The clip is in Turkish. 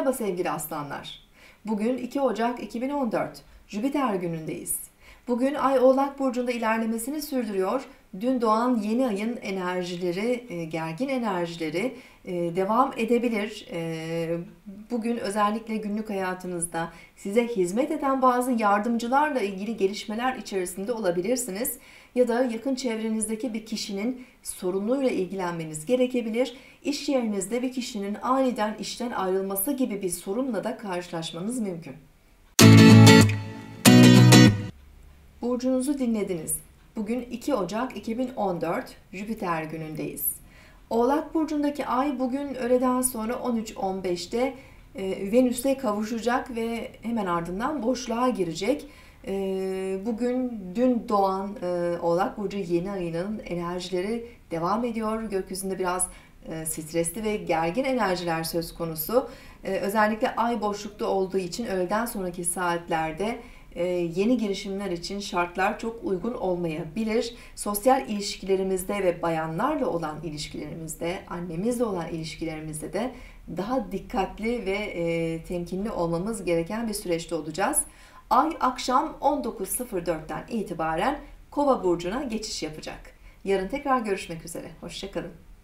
Merhaba sevgili aslanlar. Bugün 2 Ocak 2014, Jüpiter günündeyiz. Bugün Ay Oğlak Burcu'nda ilerlemesini sürdürüyor. Dün doğan yeni ayın enerjileri, gergin enerjileri devam edebilir. Bugün özellikle günlük hayatınızda size hizmet eden bazı yardımcılarla ilgili gelişmeler içerisinde olabilirsiniz. Ya da yakın çevrenizdeki bir kişinin sorunuyla ilgilenmeniz gerekebilir. İş yerinizde bir kişinin aniden işten ayrılması gibi bir sorunla da karşılaşmanız mümkün. Burcunuzu dinlediniz. Bugün 2 Ocak 2014, Jüpiter günündeyiz. Oğlak Burcu'ndaki Ay bugün öğleden sonra 13.15'te Venüs'le kavuşacak ve hemen ardından boşluğa girecek. Bugün dün doğan Oğlak Burcu yeni ayının enerjileri devam ediyor. Gökyüzünde biraz stresli ve gergin enerjiler söz konusu. Özellikle Ay boşlukta olduğu için öğleden sonraki saatlerde yeni girişimler için şartlar çok uygun olmayabilir. Sosyal ilişkilerimizde ve bayanlarla olan ilişkilerimizde, annemizle olan ilişkilerimizde de daha dikkatli ve temkinli olmamız gereken bir süreçte olacağız. Ay akşam 19.04'ten itibaren Kova burcuna geçiş yapacak. Yarın tekrar görüşmek üzere. Hoşça kalın.